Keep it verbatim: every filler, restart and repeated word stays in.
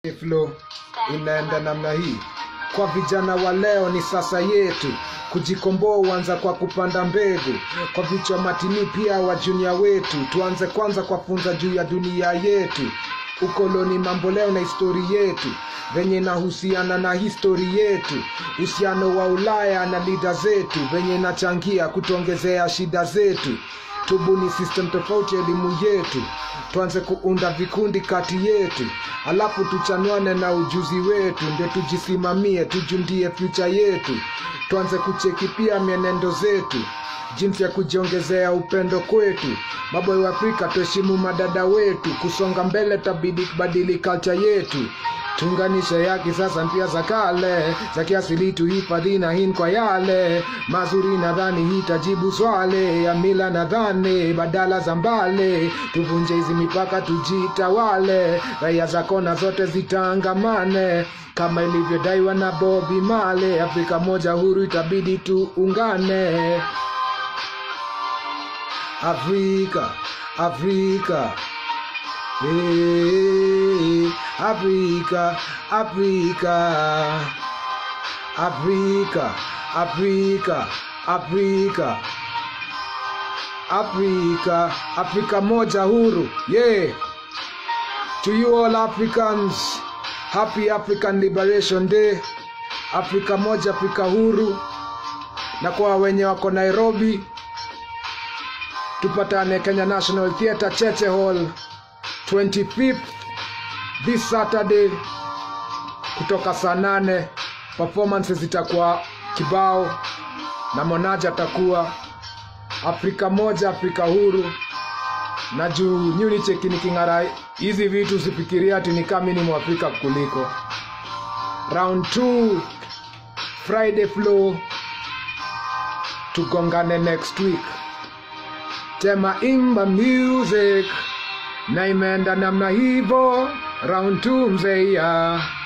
Flow inaenda namna hii. Kwa vijana wa leo ni sasa yetu kujikomboa, uanza kwa kupanda mbegu. Kwa vichwa matini pia wa junior wetu, tuanze kwanza kwa funza juu ya dunia yetu. Ukoloni mambo leo na histori yetu, venye inahusiana na histori yetu. Uhusiano wa Ulaya na leader zetu, venye inachangia kutuongezea shida zetu. Tubuni system tofauti elimu yetu, tuanze kuunda vikundi kati yetu. Alafu tuchanuane na ujuzi wetu, ndio tujisimamie, tujundie future yetu. Tuanze kucheki pia mienendo zetu, jinsi ya kujiongezea upendo kwetu. Maboy wa Afrika tuheshimu madada wetu, kusonga mbele tabidi kubadili culture yetu. Tunganisha ya kisasa mpya za kale, za kiasili tuhifadhi na hin kwa yale mazuri. Nadhani hitajibu swale ya mila nadhani badala za mbale. Tuvunje hizi mipaka tujitawale, raia za kona zote zitangamane kama ilivyodaiwa na Bobby Marley. Afrika moja huru itabidi tuungane. Afrika, Afrika, hey, Afrika, Afrika, Afrika, Afrika, Afrika, Afrika, Afrika moja huru, yeah. To you all Africans, happy African Liberation Day. Afrika moja, Afrika huru. Na kwa wenye wako Nairobi, tupatane Kenya National Theatre Cheche Hall twenty-fifth this Saturday kutoka saa nane. Performances zitakuwa kibao na Monaja atakuwa. Afrika moja, Afrika huru. Na juu nyuni cheki nikingarai hizi vitu sifikiria ati ni kama ni Mwafrika kuliko. Round two Friday Flow, tugongane next week. Tema imba music na imeenda namna hivo. Round two mzee ya